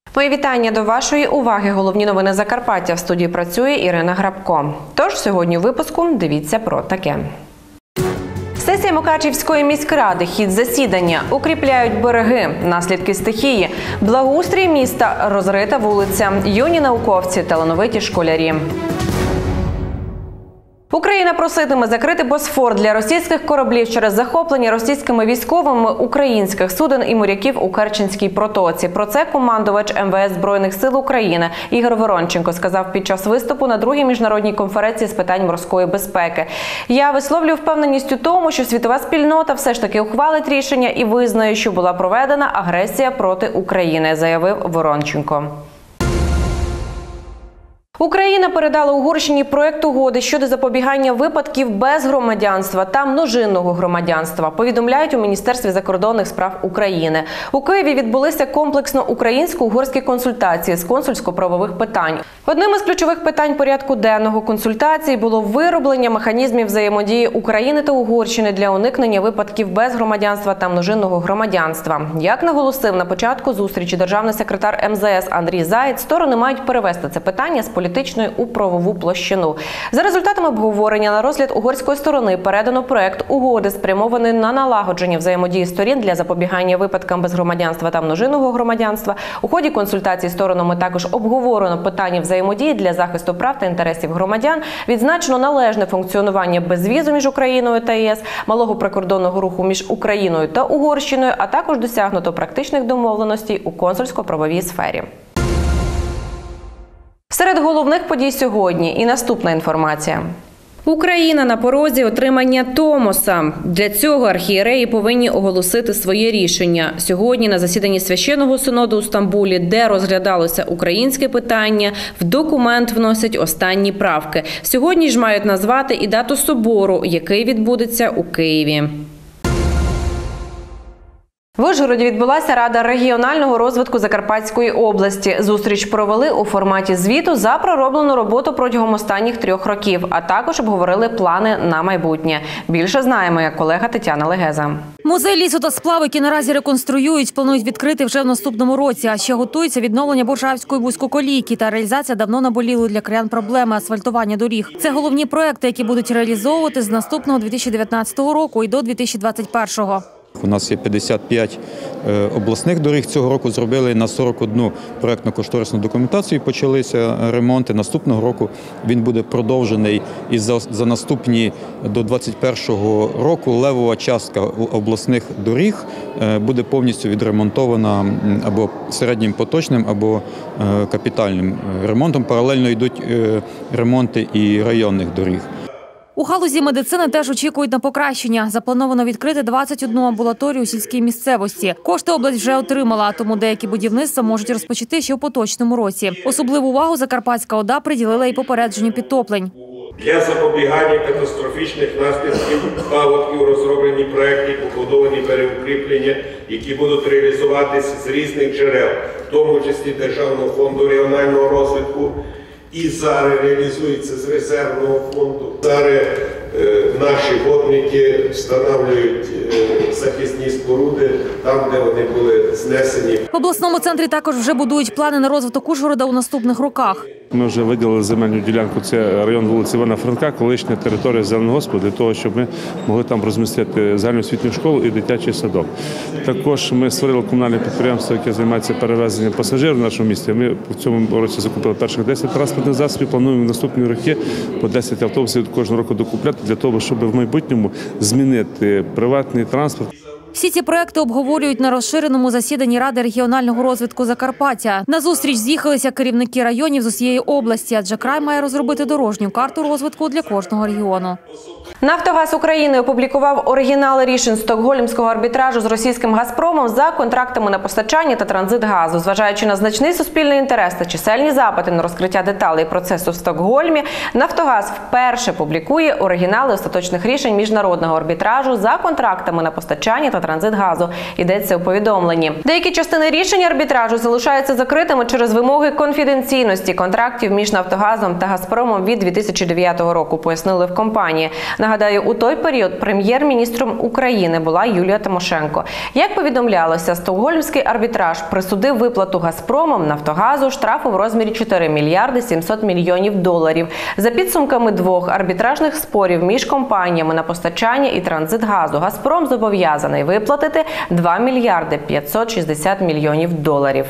Мої вітання до вашої уваги. Головні новини Закарпаття. В студії працює Ірина Грабко. Тож сьогодні у випуску дивіться про таке. Сесія Мукачівської міськради, хід засідання, укріпляють береги, наслідки стихії, благоустрій міста, розрита вулиця, юні науковці, талановиті школярі. Україна проситиме закрити Босфор для російських кораблів через захоплення російськими військовими українських суден і моряків у Керченській протоці. Про це командувач МВС Збройних сил України Ігор Воронченко сказав під час виступу на другій міжнародній конференції з питань морської безпеки. «Я висловлюю впевненість у тому, що світова спільнота все ж таки ухвалить рішення і визнає, що була проведена агресія проти України», – заявив Воронченко. Україна передала Угорщині проект угоди щодо запобігання випадків без громадянства та множинного громадянства, повідомляють у Міністерстві закордонних справ України. У Києві відбулися комплексно українсько-угорські консультації з консульсько-правових питань. Одним із ключових питань порядку денного консультацій було вироблення механізмів взаємодії України та Угорщини для уникнення випадків без громадянства та множинного громадянства. Як наголосив на початку зустрічі державний секретар МЗС Андрій Заєць, сторони мають перевести це питання з політичної у правову площину. За результатами обговорення на розгляд угорської сторони передано проект угоди, спрямований на налагодження взаємодії сторін для запобігання випадкам без громадянства та множинного громадянства. У ході консультацій сторонами також обговорено питання взаємодії для захисту прав та інтересів громадян, відзначено належне функціонування безвізу між Україною та ЄС, малого прикордонного руху між Україною та Угорщиною, а також досягнуто практичних домовленостей у консульсько-правовій сфері. Серед головних подій сьогодні і наступна інформація. Україна на порозі отримання Томоса. Для цього архієреї повинні оголосити своє рішення. Сьогодні на засіданні Священного Синоду у Стамбулі, де розглядалося українське питання, в документ вносять останні правки. Сьогодні ж мають назвати і дату собору, який відбудеться у Києві. В Ужгороді відбулася Рада регіонального розвитку Закарпатської області. Зустріч провели у форматі звіту за пророблену роботу протягом останніх 3 років, а також обговорили плани на майбутнє. Більше знає моя колега Тетяна Легеза. Музей лісу та сплав, який наразі реконструюють, планують відкрити вже в наступному році. А ще готується відновлення Боршавської вузькоколійки та реалізація давно наболілої для краян проблеми асфальтування доріг. Це головні проекти, які будуть реалізовувати з наступного 2019 року і до 2021-го. У нас є 55 обласних доріг. Цього року зробили на 41 проєктно-кошторисну документацію, почалися ремонти. Наступного року він буде продовжений і за наступні до 2021 року левова частка обласних доріг буде повністю відремонтована або середнім поточним, або капітальним ремонтом. Паралельно йдуть ремонти і районних доріг. У галузі медицини теж очікують на покращення. Заплановано відкрити 21 амбулаторію у сільській місцевості. Кошти область вже отримала, тому деякі будівництва можуть розпочати ще у поточному році. Особливу увагу Закарпатська ОДА приділила і попередженню підтоплень. Для запобігання катастрофічних наслідків паводків розроблені проекти, побудовані переукріплення, які будуть реалізуватися з різних джерел, в тому числі Державного фонду регіонального розвитку, і зараз реалізується з резервного фонду. Зараз наші водники встановлюють захисні споруди там, де вони були знесені. В обласному центрі також вже будують плани на розвиток Ужгорода у наступних роках. Ми вже виділили земельну ділянку, це район вулиці Івана Франка, колишня територія Зеленогоспу, для того, щоб ми могли там розмістити загальноосвітню школу і дитячий садок. Також ми створили комунальне підприємство, яке займається перевезенням пасажирів в нашому місті. Ми в цьому році закупили перших 10 транспортних засобів, плануємо в наступні роки по 10 автобусів кожного року докупляти, для того, щоб в майбутньому змінити приватний транспорт. Всі ці проекти обговорюють на розширеному засіданні Ради регіонального розвитку Закарпаття. На зустріч з'їхалися керівники районів з усієї області, адже край має розробити дорожню карту розвитку для кожного регіону. «Нафтогаз України» опублікував оригінали рішень Стокгольмського арбітражу з російським «Газпромом» за контрактами на постачання та транзит газу. Зважаючи на значний суспільний інтерес та чисельні запити на розкриття деталей процесу в Стокгольмі, «Нафтогаз» вперше публікує оригінали остаточних рішень міжнародного арбітражу за контрактами на постачання та «Транситгазу». Йдеться у повідомленні. Деякі частини рішень арбітражу залишаються закритими через вимоги конфіденційності контрактів між «Нафтогазом» та «Газпромом» від 2009 року, пояснили в компанії. Нагадаю, у той період прем'єр-міністром України була Юлія Тимошенко. Як повідомлялося, Стокгольмський арбітраж присудив виплату «Газпромом» «Нафтогазу» штрафу в розмірі 4 мільярди 700 мільйонів доларів. За підсумками двох арбітражних спорів між компаніями на постачання і транзит газу, «Газпром» зобов'язаний виплатити 2 мільярди 560 мільйонів доларів.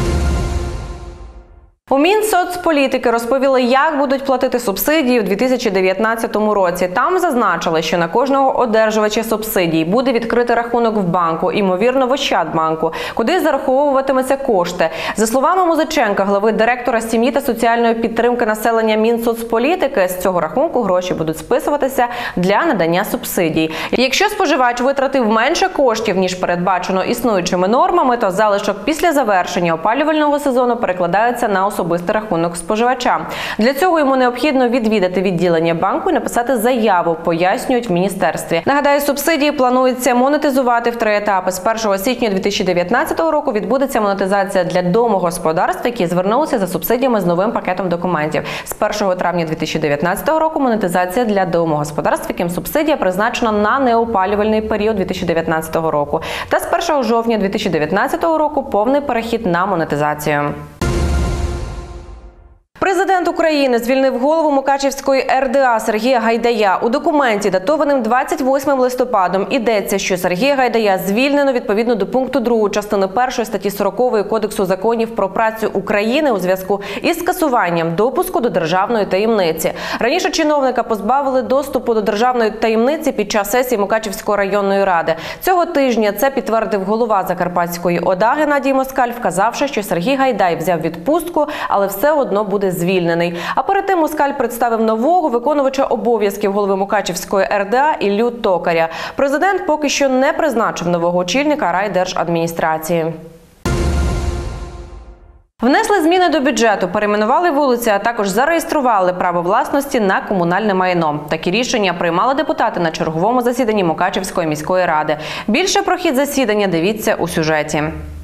У Мінсоцполітики розповіли, як будуть платити субсидії у 2019 році. Там зазначили, що на кожного одержувача субсидій буде відкритий рахунок в банку, ймовірно в Ощадбанку, куди зараховуватимуться кошти. За словами Музиченка, глави директора сім'ї та соціальної підтримки населення Мінсоцполітики, з цього рахунку гроші будуть списуватися для надання субсидій. Якщо споживач витратив менше коштів, ніж передбачено існуючими нормами, то залишок після завершення опалювального сезону перекладається на особистий рахунок споживача. Для цього йому необхідно відвідати відділення банку і написати заяву, пояснюють в міністерстві. Нагадаю, субсидії планується монетизувати в 3 етапи. З 1 січня 2019 року відбудеться монетизація для домогосподарств, які звернулися за субсидіями з новим пакетом документів. З 1 травня 2019 року монетизація для домогосподарств, яким субсидія призначена на неопалювальний період 2019 року. Та з 1 жовтня 2019 року повний перехід на монетизацію. Президент України звільнив голову Мукачівської РДА Сергія Гайдая. У документі, датованим 28 листопадом, йдеться, що Сергія Гайдая звільнено відповідно до пункту 2 частини 1 статті 40 Кодексу законів про працю України у зв'язку із скасуванням допуску до державної таємниці. Раніше чиновника позбавили доступу до державної таємниці під час сесії Мукачівської районної ради. Цього тижня це підтвердив голова Закарпатської ОДА Геннадій Москаль, вказавши, що Сергій Гайдай взяв відпустку, але все одно буде звільнений. А перед тим Москаль представив нового виконувача обов'язків голови Мукачівської РДА Іллю Токаря. Президент поки що не призначив нового очільника райдержадміністрації. Внесли зміни до бюджету, перейменували вулиці, а також зареєстрували право власності на комунальне майно. Такі рішення приймали депутати на черговому засіданні Мукачівської міської ради. Більше про хід засідання дивіться у сюжеті.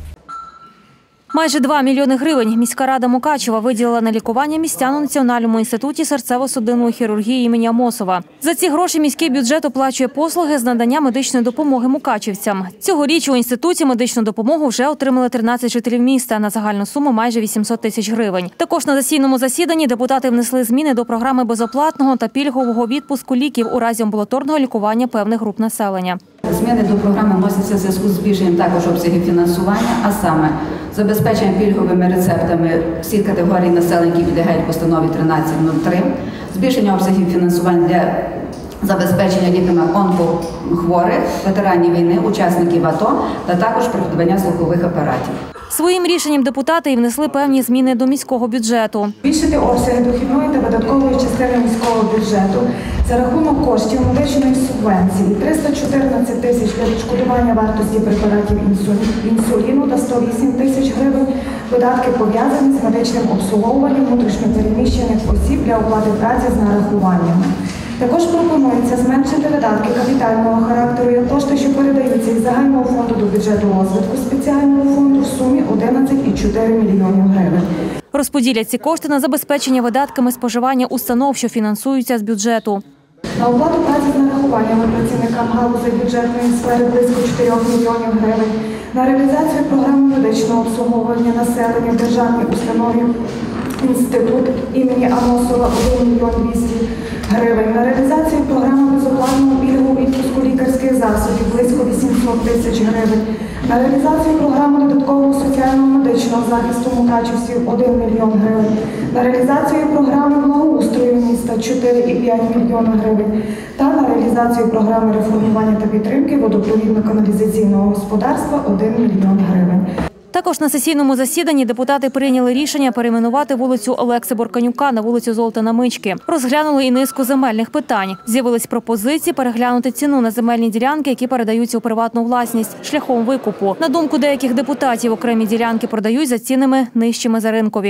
Майже 2 мільйони гривень міська рада Мукачева виділила на лікування містян у Національному інституті серцево-судинної хірургії імені Амосова. За ці гроші міський бюджет оплачує послуги з надання медичної допомоги мукачівцям. Цьогоріч у інституті медичну допомогу вже отримали 13 жителів міста на загальну суму майже 800 тисяч гривень. Також на сесійному засіданні депутати внесли зміни до програми безоплатного та пільгового відпуску ліків у разі амбулаторного лікування певних груп населення. Зміни до програми вносяться в зв'язку з збільшенням також обсягів фінансування, а саме забезпечення пільговими рецептами всіх категорій населення, які підлягають постанові 1303, збільшення обсягів фінансування для забезпечення ліками онкохворих, ветеранів війни, учасників АТО та також придбання слухових апаратів. Своїм рішенням депутати і внесли певні зміни до міського бюджету. Збільшити обсяги дохідної та видаткової частини міського бюджету за рахунок коштів медичної субвенції 314 тисяч для відшкодування вартості препаратів інсуліну та 108 тисяч гривень видатки пов'язані з медичним обслуговуванням внутрішньопереміщених осіб для оплати праці з нарахуваннями. Також пропонується зменшити видатки капітального характеру, як кошти, що передаються із загального фонду до бюджету розвитку спеціального фонду в сумі 11,4 мільйонів гривень. Розподілять ці кошти на забезпечення видатками споживання установ, що фінансуються з бюджету. На оплату праці з нарахуваннями працівникам галузі бюджетної сфери близько 4 мільйонів гривень, на реалізацію програми медичного обслуговування населення в державній установі інститут імені Амосова 1 мільйон 200 гривень, на реалізацію програми безоплатного пільгового відпуску лікарських засобів близько 800 тисяч гривень, на реалізацію програми додаткового соціально-медичного захисту мукачівців 1 мільйон гривень, на реалізацію програми благоустрою міста 4,5 мільйона гривень та на реалізацію програми реформування та підтримки водопровідно-каналізаційного господарства 1 мільйон гривень. Також на сесійному засіданні депутати прийняли рішення перейменувати вулицю Олекси Борканюка на вулицю Золтана Мички. Розглянули і низку земельних питань. З'явились пропозиції переглянути ціну на земельні ділянки, які передаються у приватну власність, шляхом викупу. На думку деяких депутатів, окремі ділянки продають за цінами нижчими за ринкові.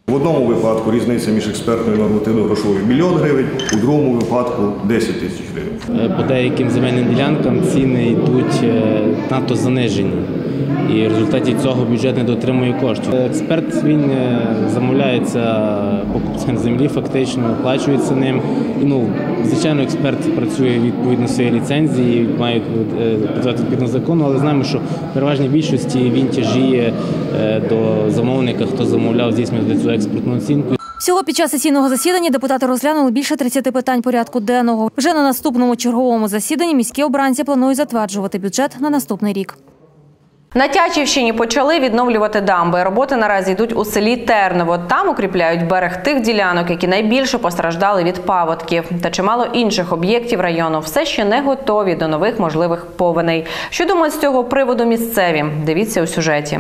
В одному випадку різниця між експертною і нормативно-грошовою – 1 мільйон гривень, у другому випадку – 10 тисяч гривень. По деяким земельним ділянкам ціни йдуть надто занижені. І в результаті цього бюджет не дотримує коштів. Експерт, він замовляється покупцем землі, фактично оплачується ним. І, звичайно, експерт працює відповідно своєї ліцензії, має працювати відповідно закону, але знаємо, що в переважній більшості він тяжіє до замовника, хто замовляв здійснювати цю експертну оцінку. Всього під час сесійного засідання депутати розглянули більше 30 питань порядку денного. Вже на наступному черговому засіданні міські обранці планують затверджувати бюджет на наступний рік. На Тячівщині почали відновлювати дамби. Роботи наразі йдуть у селі Терново. Там укріпляють берег тих ділянок, які найбільше постраждали від паводків. Та чимало інших об'єктів району все ще не готові до нових можливих повеней. Що думають з цього приводу місцеві? Дивіться у сюжеті.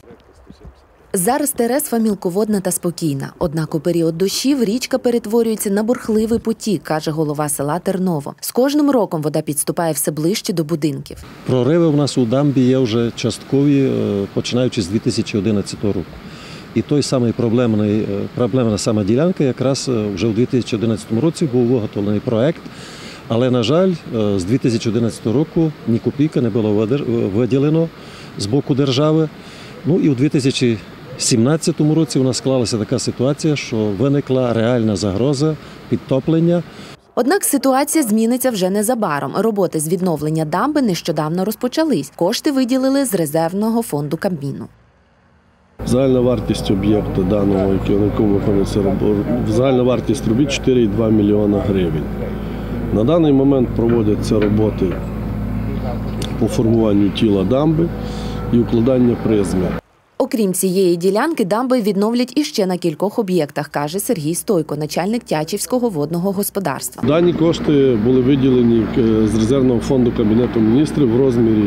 Зараз Тересва мілководна та спокійна. Однак у період дощів річка перетворюється на бурхливий потік, каже голова села Терново. З кожним роком вода підступає все ближче до будинків. Прориви в нас у дамбі є вже часткові, починаючи з 2011 року. І той самий проблемна сама ділянка якраз вже у 2011 році був виготовлений проект. Але, на жаль, з 2011 року ні копійки не було виділено з боку держави. І у 2017 році у нас склалася така ситуація, що виникла реальна загроза підтоплення. Однак ситуація зміниться вже незабаром. Роботи з відновлення дамби нещодавно розпочались. Кошти виділили з резервного фонду Кабміну. Загальна вартість об'єкту даного, на якому виконується робота, загальна вартість робіт 4,2 мільйона гривень. На даний момент проводяться роботи по формуванню тіла дамби і укладання призми. Окрім цієї ділянки, дамби відновлять іще на кількох об'єктах, каже Сергій Стойко, начальник Тячівського водного господарства. Дані кошти були виділені з резервного фонду Кабінету міністрів в розмірі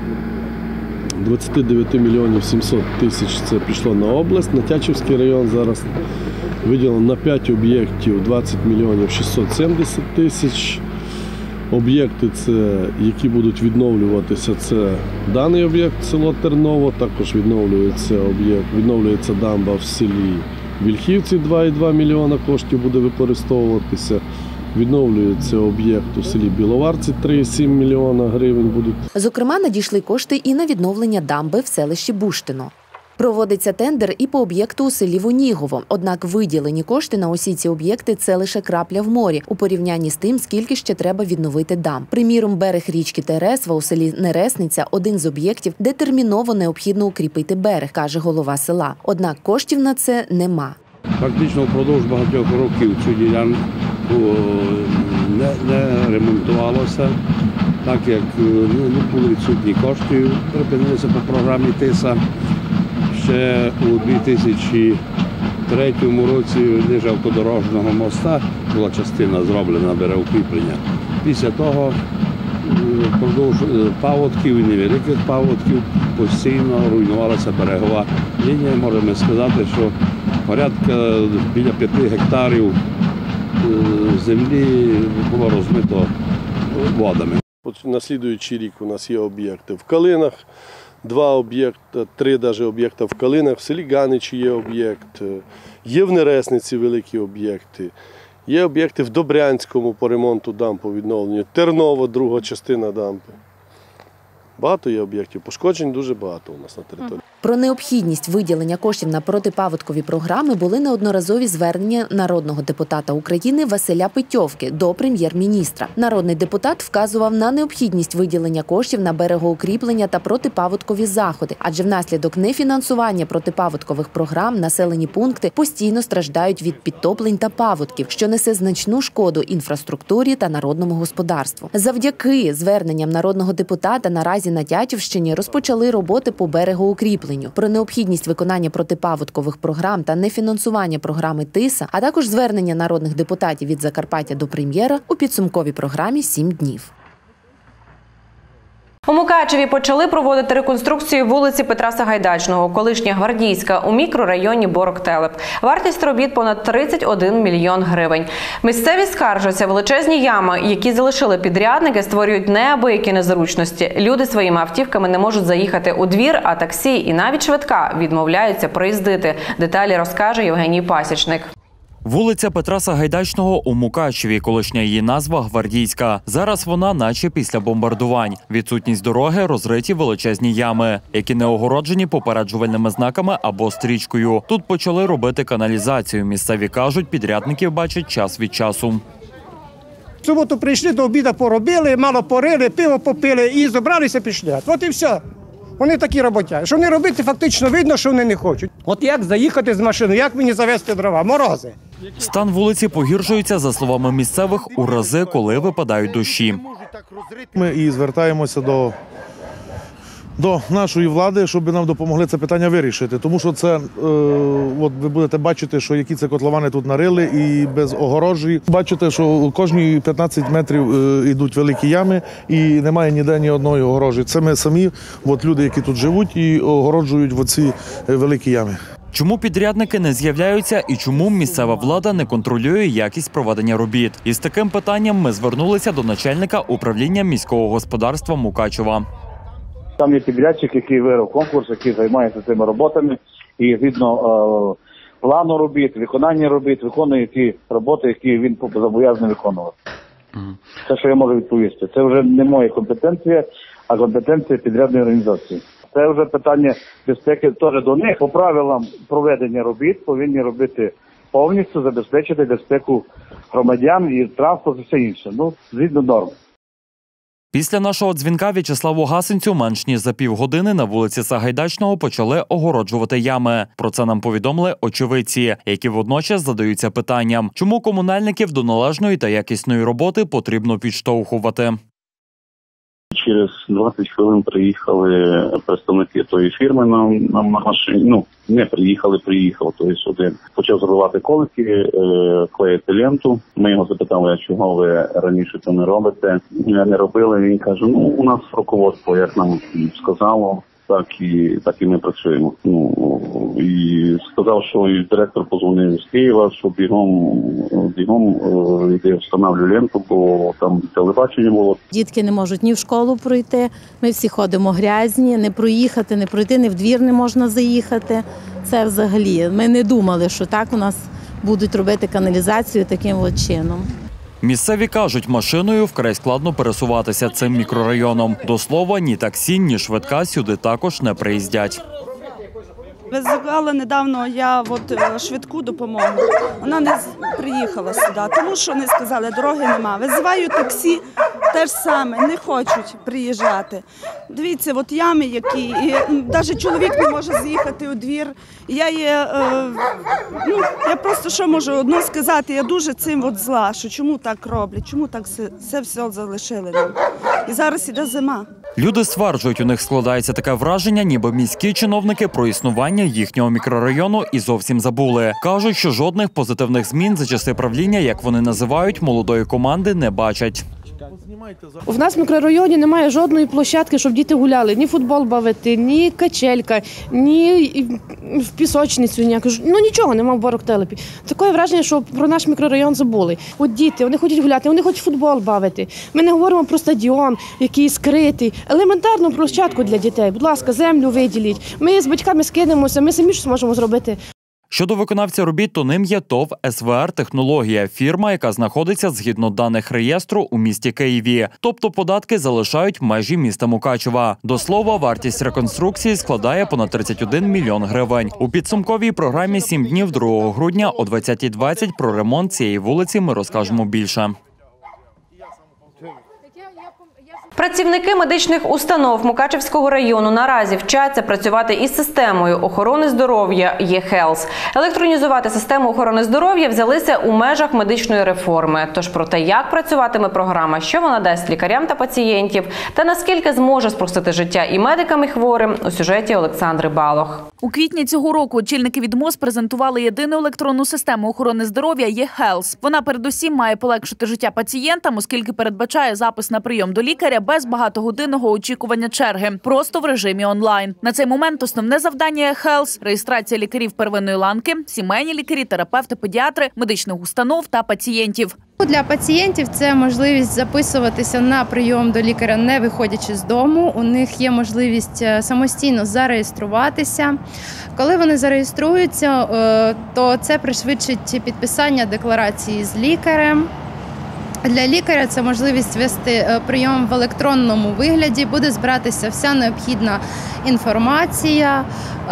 29 мільйонів 700 тисяч. Це пішло на область. На Тячівський район зараз виділено на 5 об'єктів 20 мільйонів 670 тисяч. Об'єкти, які будуть відновлюватися, це даний об'єкт село Терново, також відновлюється дамба в селі Вільхівці, 2,2 мільйона коштів буде використовуватися. Відновлюється об'єкт у селі Біловарці, 3,7 мільйона гривень будуть. Зокрема, надійшли кошти і на відновлення дамби в селищі Буштино. Проводиться тендер і по об'єкту у селі Вонігово. Однак виділені кошти на усі ці об'єкти – це лише крапля в морі, у порівнянні з тим, скільки ще треба відновити дамб. Приміром, берег річки Тересва у селі Нересниця – один з об'єктів, де терміново необхідно укріпити берег, каже голова села. Однак коштів на це нема. Фактично впродовж багатьох років цю ділянку не ремонтувалося, так як були відсутні кошти, припинилися по програмі ТИСА. Ще у 2003 році ниже автодорожнього моста була частина зроблена берегоукріплення. Після того впродовж паводків і невеликих паводків постійно руйнувалася берегова лінія. Можемо сказати, що порядка біля 5 гектарів землі було розмито водами. На слідуючий рік у нас є об'єкти в Калинах. 3 об'єкта в Калинах, в селі Ганичі є об'єкт, є в Нересниці великі об'єкти, є об'єкти в Добрянському по ремонту дамб, по відновленню, Терново, друга частина дамби. Багато є об'єктів, пошкоджень дуже багато у нас на території. Про необхідність виділення коштів на протипаводкові програми були неодноразові звернення народного депутата України Василя Питьовки до прем'єр-міністра. Народний депутат вказував на необхідність виділення коштів на берегоукріплення та протипаводкові заходи, адже внаслідок нефінансування протипаводкових програм населені пункти постійно страждають від підтоплень та паводків, що несе значну шкоду інфраструктурі та народному господарству. Завдяки зверненням народного депутата наразі на Тячівщині розпочали роботи по берегоукріпленню. Про необхідність виконання протипаводкових програм та нефінансування програми ТИСА, а також звернення народних депутатів від Закарпаття до прем'єра у підсумковій програмі «7 днів». У Мукачеві почали проводити реконструкцію вулиці Петра Сагайдачного, колишня Гвардійська, у мікрорайоні Борок-Телеп. Вартість робіт – понад 31 мільйон гривень. Місцеві скаржаться, величезні ями, які залишили підрядники, створюють неабиякі незручності. Люди своїми автівками не можуть заїхати у двір, а таксі і навіть швидка відмовляються проїздити. Деталі розкаже Євгеній Пасічник. Вулиця Петра Сагайдачного у Мукачеві, колишня її назва Гвардійська. Зараз вона наче після бомбардувань. Відсутність дороги, розриті величезні ями, які не огороджені попереджувальними знаками або стрічкою. Тут почали робити каналізацію. Місцеві кажуть, підрядників бачать час від часу. В суботу прийшли, до обіду поробили, мало порили, пиво попили і зібралися пішли. От і все. Вони такі роботяги. Що вони робити, фактично видно, що вони не хочуть. От як заїхати з машиною, як мені завезти дрова? Морози. Стан вулиці погіршується, за словами місцевих, у рази, коли випадають дощі. Ми і звертаємося до нашої влади, щоб нам допомогли це питання вирішити. Тому що це, от ви будете бачити, що які це котловани тут нарили і без огорожі. Бачите, що кожні 15 метрів йдуть великі ями і немає ніде ні одної огорожі. Це ми самі, от люди, які тут живуть і огороджують оці великі ями. Чому підрядники не з'являються і чому місцева влада не контролює якість проведення робіт? Із таким питанням ми звернулися до начальника управління міського господарства Мукачева. Там є підрядчик, який виграв конкурс, який займається цими роботами і згідно плану робіт, виконання робіт, виконує ті роботи, які він зобов'язаний виконувати. Це, що я можу відповісти. Це вже не моя компетенція, а компетенція підрядної організації. Це вже питання безпеки теж до них. По правилам проведення робіт повинні робити повністю, забезпечити безпеку громадян і транспорт і все інше. Згідно норм. Після нашого дзвінка В'ячеславу Гасенцю менш ніж за півгодини на вулиці Сагайдачного почали огороджувати ями. Про це нам повідомили очевидці, які водночас задаються питанням, чому комунальників до належної та якісної роботи потрібно підштовхувати. Через 20 хвилин приїхали представники тої фірми нам на машині. Не приїхали, тобто один. Почав заливати колики, клеїти ленту. Ми його запитали, чого ви раніше це не робите. Не робили, він каже, у нас руководство, як нам сказало, так і ми працюємо. І сказав, що і директор позвонив з Києва, що бігом йде встановлює ленту, бо там телебачення було. Дітки не можуть ні в школу пройти, ми всі ходимо грязні, не проїхати, не пройти, ні в двір не можна заїхати. Це взагалі, ми не думали, що так у нас будуть робити каналізацію таким чином. Місцеві кажуть, машиною вкрай складно пересуватися цим мікрорайоном. До слова, ні таксі, ні швидка сюди також не приїздять. Визивала недавно я швидку допомогу. Вона не приїхала сюди, тому що не сказали, дороги нема. Визиваю таксі, те ж саме, не хочуть приїжджати. Дивіться, ями які, і навіть чоловік не може з'їхати у двір. Я просто що можу одно сказати, я дуже цим зла, що чому так роблять, чому так все залишили нам. І зараз іде зима. Люди стверджують, у них складається таке враження, ніби міські чиновники про існування їхнього мікрорайону і зовсім забули. Кажуть, що жодних позитивних змін за часи правління, як вони називають, молодої команди не бачать. У нас в мікрорайоні немає жодної площадки, щоб діти гуляли. Ні футбол бавити, ні качелька, ні в пісочницю ніяку. Нічого немає в Борок-Телепі. Таке враження, що про наш мікрорайон забули. От діти, вони хочуть гуляти, вони хочуть футбол бавити. Ми не говоримо про стадіон, який скритий. Елементарну площадку для дітей. Будь ласка, землю виділіть. Ми з батьками скинемося, ми самі щось можемо зробити. Щодо виконавця робіт, то ним є ТОВ «СВР Технологія», фірма, яка знаходиться згідно даних реєстру у місті Києві. Тобто податки залишають межі міста Мукачева. До слова, вартість реконструкції складає понад 31 мільйон гривень. У підсумковій програмі «7 днів» 2 грудня о 20:20 про ремонт цієї вулиці ми розкажемо більше. Працівники медичних установ Мукачевського району наразі вчаться працювати із системою охорони здоров'я «Є-Хелс». Електронізувати систему охорони здоров'я взялися у межах медичної реформи. Тож про те, як працюватиме програма, що вона дасть лікарям та пацієнтів, та наскільки зможе спростити життя і медикам, і хворим, у сюжеті Олександри Балох. У квітні цього року очільники від МОЗ презентували єдину електронну систему охорони здоров'я «Є-Хелс». Вона передусім має полегшити життя пацієнтам, оскільки передбачає запис на прийом до лікаря без багатогодинного очікування черги, просто в режимі онлайн. На цей момент основне завдання eHealth – реєстрація лікарів первинної ланки, сімейні лікарі, терапевти, педіатри, медичних установ та пацієнтів. Для пацієнтів це можливість записуватися на прийом до лікаря, не виходячи з дому. У них є можливість самостійно зареєструватися. Коли вони зареєструються, то це пришвидшить підписання декларації з лікарем. Для лікаря це можливість вести прийом в електронному вигляді, буде збиратися вся необхідна інформація.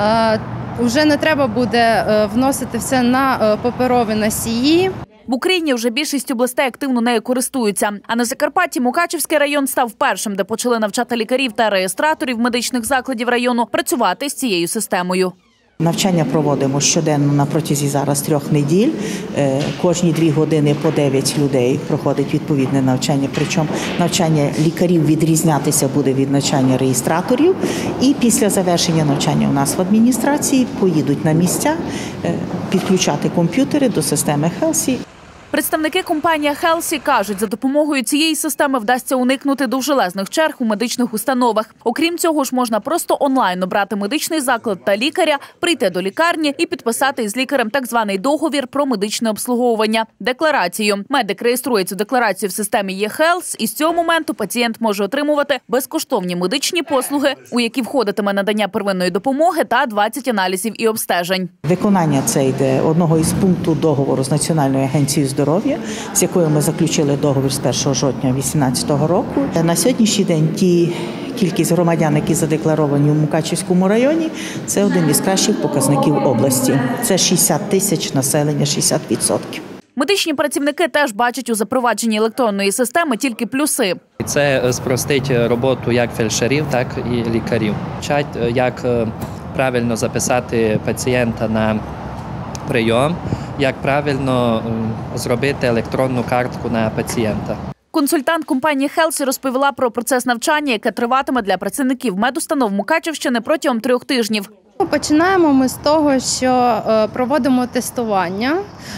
Вже не треба буде вносити все на паперові носії. В Україні вже більшість областей активно нею користуються. А на Закарпатті Мукачівський район став першим, де почали навчати лікарів та реєстраторів медичних закладів району працювати з цією системою. Навчання проводимо щоденно на протязі зараз 3 неділь. Кожні 2 години по 9 людей проходить відповідне навчання. Причому навчання лікарів відрізнятися буде від навчання реєстраторів. І після завершення навчання у нас в адміністрації поїдуть на місця підключати комп'ютери до системи Хелсі. Представники компанії Хелсі кажуть, за допомогою цієї системи вдасться уникнути довжелезних черг у медичних установах. Окрім цього ж, можна просто онлайн обрати медичний заклад та лікаря, прийти до лікарні і підписати із лікарем так званий договір про медичне обслуговування – декларацію. Медик реєструє цю декларацію в системі eHealth, і з цього моменту пацієнт може отримувати безкоштовні медичні послуги, у які входитиме надання первинної допомоги та 20 аналізів і обстежень. Виконання це йде одного із пунктів договору з Національною агенцією здоров'я, з якою ми заключили договір з 1 жовтня 2018 року. На сьогоднішній день кількість громадян, які задекларовані у Мукачівському районі, це один із кращих показників області. Це 60 тисяч населення, 60%. Медичні працівники теж бачать у запровадженні електронної системи тільки плюси. Це спростить роботу як фельдшерів, так і лікарів. Вчать, як правильно записати пацієнта на прийом, як правильно зробити електронну картку на пацієнта. Консультант компанії Хелсі розповіла про процес навчання, яке триватиме для працівників медустанов Мукачівщини протягом 3 тижнів. Починаємо ми з того, що проводимо тестування.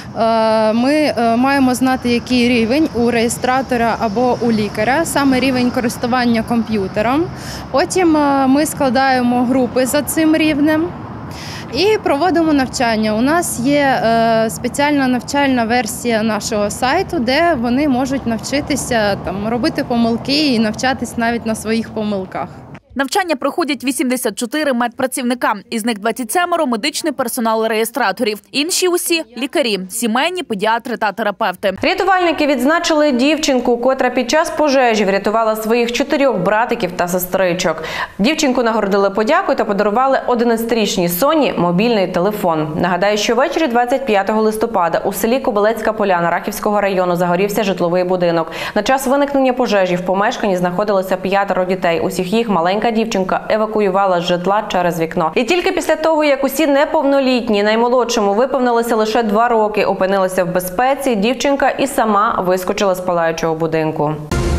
Ми маємо знати, який рівень у реєстратора або у лікаря, саме рівень користування комп'ютером. Потім ми складаємо групи за цим рівнем. І проводимо навчання. У нас є спеціальна навчальна версія нашого сайту, де вони можуть навчитися робити помилки і навчатись навіть на своїх помилках. Навчання проходять 84 медпрацівника, із них 27 – медичний персонал реєстраторів. Інші усі – лікарі, сімейні, педіатри та терапевти. Рятувальники відзначили дівчинку, котра під час пожежі врятувала своїх 4 братиків та сестричок. Дівчинку нагородили подякою та подарували 11-річній Соні мобільний телефон. Нагадаю, що ввечері 25 листопада у селі Кобилецька Поляна Рахівського району загорівся житловий будинок. На час виникнення пожежі в помешканні знаходилося 5 дітей. Усіх їх маленька дівчинка евакуювала з житла через вікно. І тільки після того, як усі неповнолітні, наймолодшому виповнилося лише 2 роки, опинилися в безпеці, дівчинка і сама вискочила з палаючого будинку.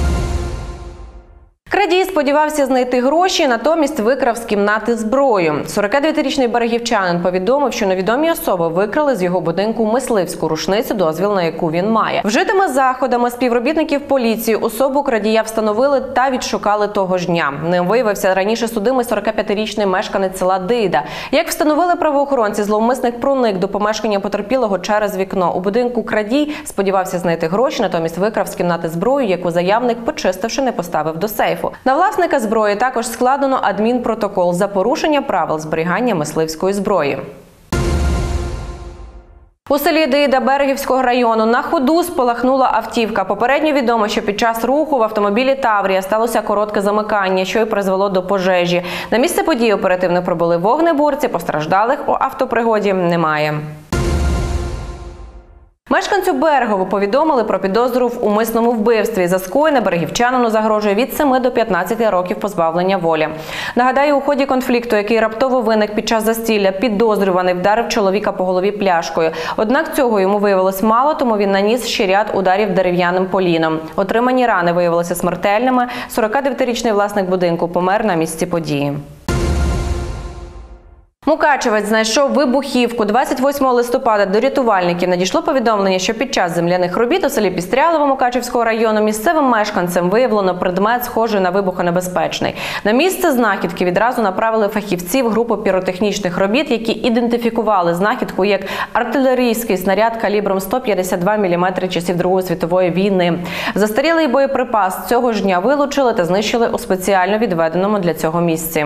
Крадій сподівався знайти гроші, натомість викрав з кімнати зброю. 49-річний берегівчанин повідомив, що невідомі особи викрали з його будинку мисливську рушницю, дозвіл на яку він має. Вжитими заходами співробітників поліції особу крадія встановили та відшукали того ж дня. Ним виявився раніше судимий 45-річний мешканець села Дейда. Як встановили правоохоронці, зловмисник проник до помешкання потерпілого через вікно. У будинку крадій сподівався знайти гроші, натомість викрав з кімнати зброю, яку заявник, почистивши, не поставив до сейфу. На власника зброї також складено адмінпротокол за порушення правил зберігання мисливської зброї. У селі Дейда Берегівського району на ходу спалахнула автівка. Попередньо відомо, що під час руху в автомобілі Таврія сталося коротке замикання, що й призвело до пожежі. На місце події оперативно прибули вогнеборці, постраждалих у автопригоді немає. Мешканцю Берегову повідомили про підозру в умисному вбивстві. За скоєне берегівчанину загрожує від 7 до 15 років позбавлення волі. Нагадаю, у ході конфлікту, який раптово виник під час застілля, підозрюваний вдарив чоловіка по голові пляшкою. Однак цього йому виявилось мало, тому він наніс ще ряд ударів дерев'яним поліном. Отримані рани виявилися смертельними. 49-річний власник будинку помер на місці події. Мукачевець знайшов вибухівку. 28 листопада до рятувальників надійшло повідомлення, що під час земляних робіт у селі Пістрялово Мукачевського району місцевим мешканцям виявлено предмет, схожий на вибухонебезпечний. На місце знахідки відразу направили фахівців групи піротехнічних робіт, які ідентифікували знахідку як артилерійський снаряд калібром 152 мм часів Другої світової війни. Застарілий боєприпас цього ж дня вилучили та знищили у спеціально відведеному для цього місці.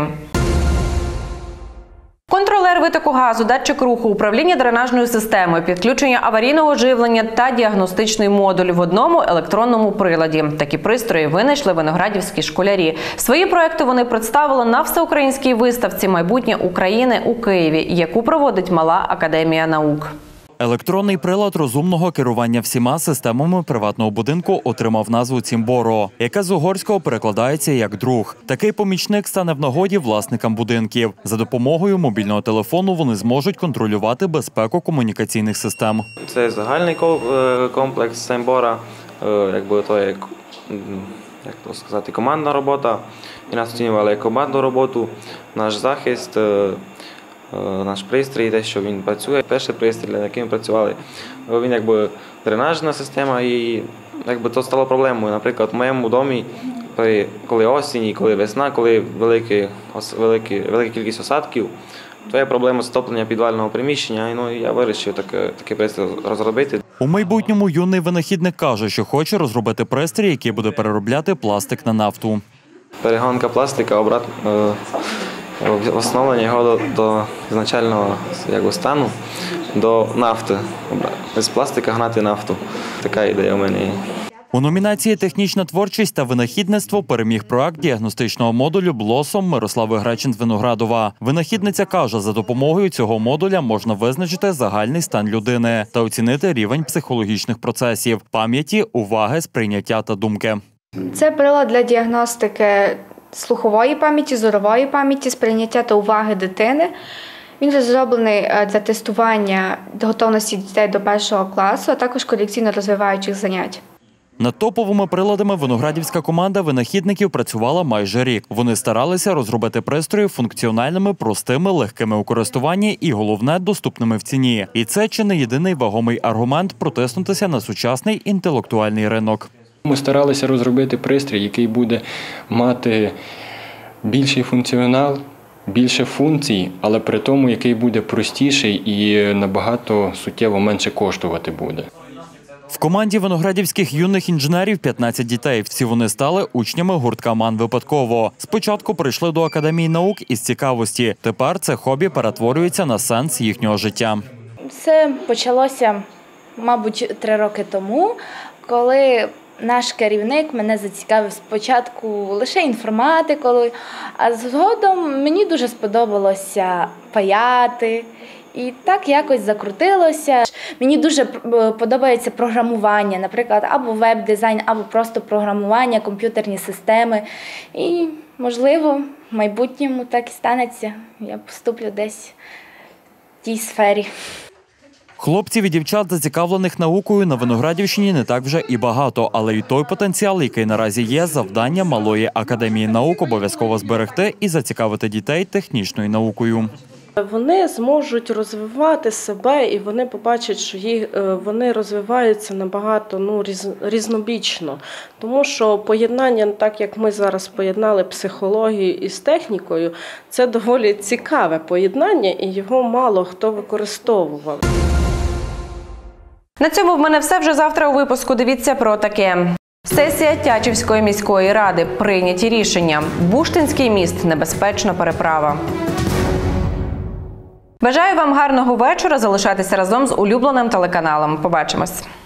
Контролер витоку газу, датчик руху, управління дренажною системою, підключення аварійного живлення та діагностичний модуль в одному електронному приладі. Такі пристрої винайшли виноградівські школярі. Свої проекти вони представили на всеукраїнській виставці «Майбутнє України» у Києві, яку проводить Мала академія наук. Електронний прилад розумного керування всіма системами приватного будинку отримав назву «Цімборо», яка з угорського перекладається як «друг». Такий помічник стане в нагоді власникам будинків. За допомогою мобільного телефону вони зможуть контролювати безпеку комунікаційних систем. Це загальний комплекс «Цімбора», якби то як то сказати, командна робота. І нас оцінювали як командну роботу, наш захист, наш пристрій, те, що він працює. Перший пристрій, над яким ми працювали, він якби дренажна система, і якби то стало проблемою. Наприклад, в моєму домі, коли осінь і коли весна, коли велика кількість осадків, то є проблема затоплення підвального приміщення, і я вирішив такий пристрій розробити. У майбутньому юний винахідник каже, що хоче розробити пристрій, який буде переробляти пластик на нафту. Перегонка пластика, встановлення його до ізначального стану, до нафти. З пластика гнати нафту. Така ідея у мене є. У номінації «Технічна творчість та винахідництво» переміг проект діагностичного модулю «Блосом» Мирослави Гречин з Виноградова. Винахідниця каже, за допомогою цього модуля можна визначити загальний стан людини та оцінити рівень психологічних процесів – пам'яті, уваги, сприйняття та думки. Це прилад для діагностики слухової пам'яті, зорової пам'яті, сприйняття та уваги дитини. Він розроблений для тестування готовності дітей до 1 класу, а також корекційно-розвиваючих занять. Над топовими приладами виноградівська команда винахідників працювала майже рік. Вони старалися розробити пристрої функціональними, простими, легкими у користуванні і, головне, доступними в ціні. І це чи не єдиний вагомий аргумент протиснутися на сучасний інтелектуальний ринок. Ми старалися розробити пристрій, який буде мати більший функціонал, більше функцій, але при тому, який буде простіший і набагато суттєво менше коштувати буде. В команді виноградівських юних інженерів 15 дітей. Всі вони стали учнями гуртка «МАН» випадково. Спочатку прийшли до Академії наук із цікавості. Тепер це хобі перетворюється на сенс їхнього життя. Це почалося, мабуть, 3 роки тому, коли наш керівник мене зацікавив спочатку лише інформатикою, а згодом мені дуже сподобалося паяти. І так якось закрутилося. Мені дуже подобається програмування, наприклад, або веб-дизайн, або просто програмування, комп'ютерні системи. І, можливо, в майбутньому так і станеться. Я поступлю десь в тій сфері. Хлопців і дівчат, зацікавлених наукою, на Виноградівщині не так вже і багато. Але й той потенціал, який наразі є, завдання Малої академії наук обов'язково зберегти і зацікавити дітей технічною наукою. Вони зможуть розвивати себе і вони побачать, що вони розвиваються набагато різнобічно. Тому що поєднання, так як ми зараз поєднали психологію із технікою, це доволі цікаве поєднання і його мало хто використовував. На цьому в мене все. Вже завтра у випуску дивіться про таке. Сесія Тячівської міської ради. Прийняті рішення. Буштинський міст. Небезпечна переправа. Бажаю вам гарного вечора. Залишайтеся разом з улюбленим телеканалом. Побачимось.